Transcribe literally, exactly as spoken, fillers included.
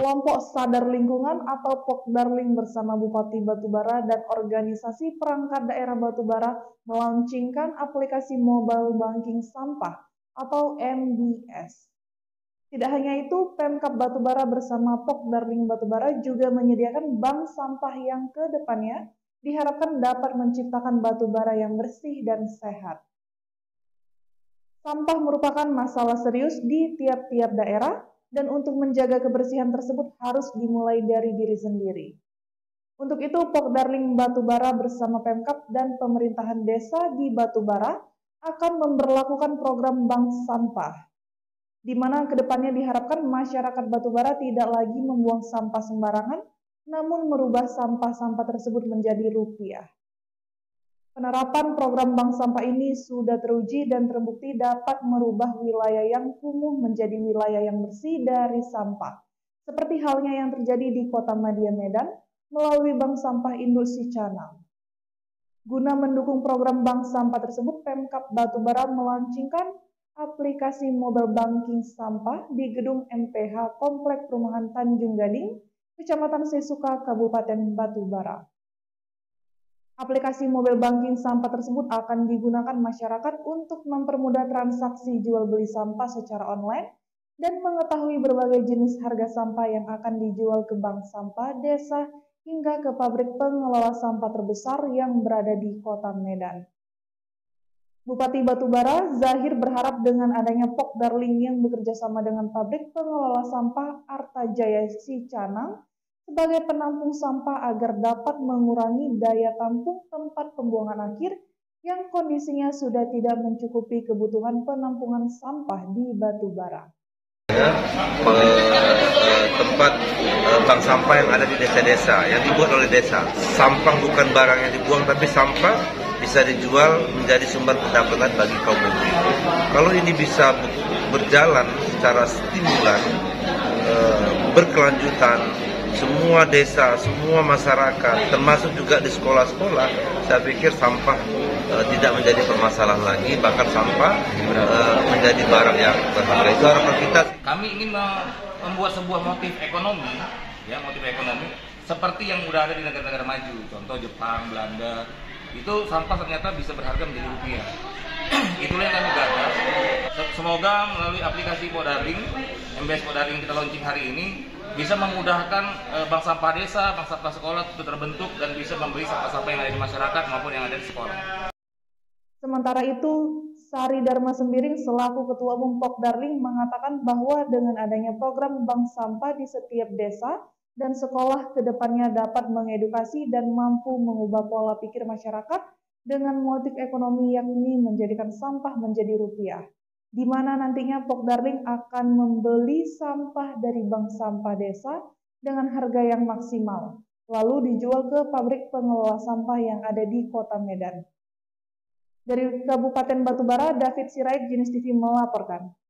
Kelompok Sadar Lingkungan atau Pokdarling bersama Bupati Batubara dan organisasi perangkat daerah Batubara melaunchingkan aplikasi mobile banking sampah atau M B S. Tidak hanya itu, Pemkab Batubara bersama Pokdarling Batubara juga menyediakan bank sampah yang ke depannya diharapkan dapat menciptakan Batubara yang bersih dan sehat. Sampah merupakan masalah serius di tiap-tiap daerah, dan untuk menjaga kebersihan tersebut harus dimulai dari diri sendiri. Untuk itu, Pokdarling Batubara bersama Pemkab dan pemerintahan desa di Batubara akan memberlakukan program bank sampah, di mana kedepannya diharapkan masyarakat Batubara tidak lagi membuang sampah sembarangan, namun merubah sampah-sampah tersebut menjadi rupiah. Penerapan program bank sampah ini sudah teruji dan terbukti dapat merubah wilayah yang kumuh menjadi wilayah yang bersih dari sampah. Seperti halnya yang terjadi di Kota Madya Medan melalui Bank Sampah Induk Sicanang. Guna mendukung program bank sampah tersebut, Pemkab Batubara melaunchingkan aplikasi mobile banking sampah di Gedung M P H Komplek Perumahan Tanjung Gading, Kecamatan Sesuka, Kabupaten Batubara. Aplikasi mobile banking sampah tersebut akan digunakan masyarakat untuk mempermudah transaksi jual beli sampah secara online dan mengetahui berbagai jenis harga sampah yang akan dijual ke bank sampah desa hingga ke pabrik pengelola sampah terbesar yang berada di Kota Medan. Bupati Batubara, Zahir, berharap dengan adanya Pokdarling yang bekerja sama dengan pabrik pengelola sampah Artajaya Sicanang sebagai penampung sampah agar dapat mengurangi daya tampung tempat pembuangan akhir yang kondisinya sudah tidak mencukupi kebutuhan penampungan sampah di Batubara. Ya, tempat bank sampah yang ada di desa-desa, yang dibuat oleh desa. Sampah bukan barang yang dibuang, tapi sampah bisa dijual menjadi sumber pendapatan bagi kaum muda. Kalau ini bisa berjalan secara stimulan, berkelanjutan, semua desa, semua masyarakat, termasuk juga di sekolah-sekolah, saya pikir sampah e, tidak menjadi permasalahan lagi, bahkan sampah e, menjadi barang yang berharga. Itu harapan kita. Kami ingin membuat sebuah motif ekonomi, ya motif ekonomi seperti yang udah ada di negara-negara maju, contoh Jepang, Belanda, itu sampah ternyata bisa berharga menjadi rupiah. Itulah yang kami gagas. Semoga melalui aplikasi Pokdarling, M B S Pokdarling kita launching hari ini, bisa memudahkan e, bank sampah desa, bank sampah sekolah untuk terbentuk dan bisa membeli sampah-sampah yang ada di masyarakat maupun yang ada di sekolah. Sementara itu, Sari Dharma Sembiring selaku Ketua Umum Pokdarling mengatakan bahwa dengan adanya program bank sampah di setiap desa dan sekolah kedepannya dapat mengedukasi dan mampu mengubah pola pikir masyarakat dengan motif ekonomi yakni menjadikan sampah menjadi rupiah, di mana nantinya Pokdarling akan membeli sampah dari bank sampah desa dengan harga yang maksimal, lalu dijual ke pabrik pengelola sampah yang ada di Kota Medan. Dari Kabupaten Batubara, David Sirait, Jenis T V melaporkan.